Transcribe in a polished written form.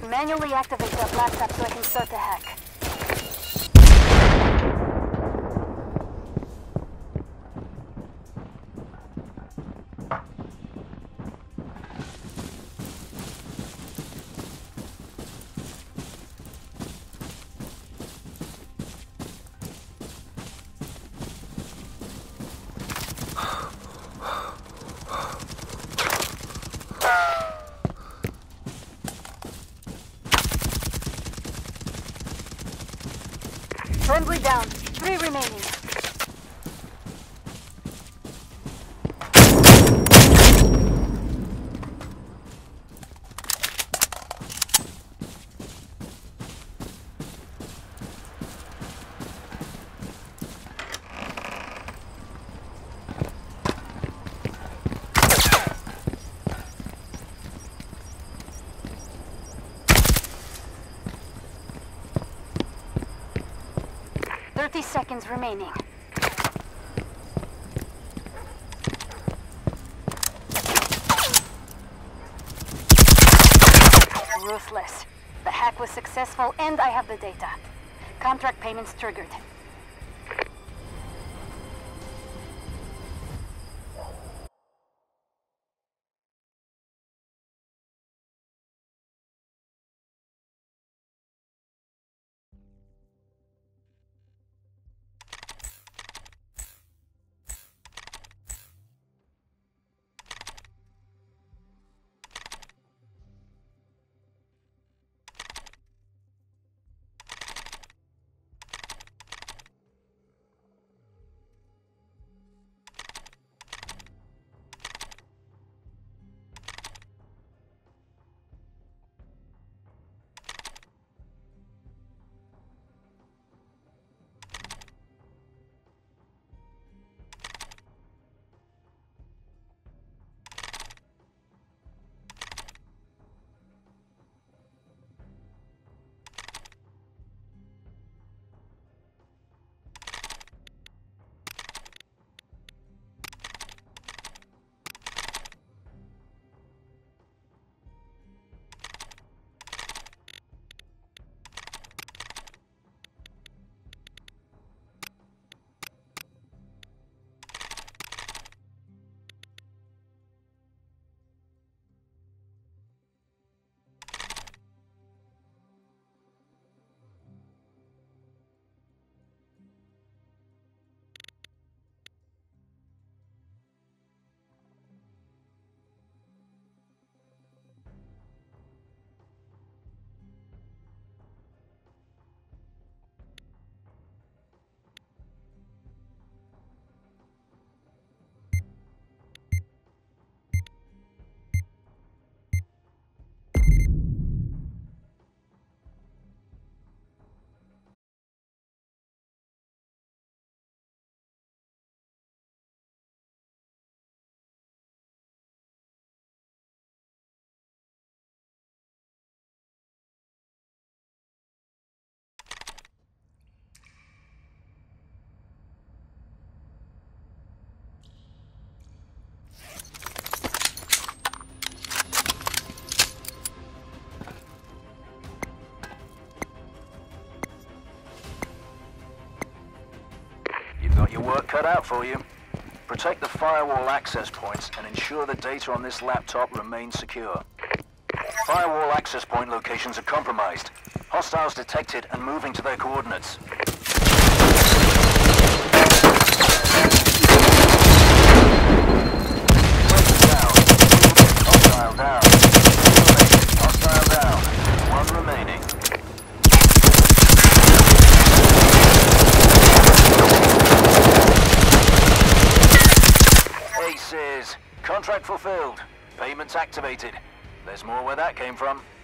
Manually activate that laptop so I can start the hack. Friendly down. 3 remaining. Seconds remaining. Ruthless. The hack was successful and I have the data. Contract payments triggered. Got your work cut out for you. Protect the firewall access points and ensure the data on this laptop remains secure. Firewall access point locations are compromised. Hostiles detected and moving to their coordinates. Hostile down. Hostile down. 1 remaining. Aces. Contract fulfilled. Payments activated. There's more where that came from.